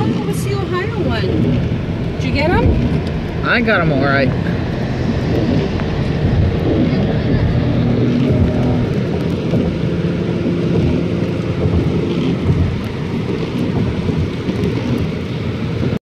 What's the Ohio one? Did you get them? I got them all right.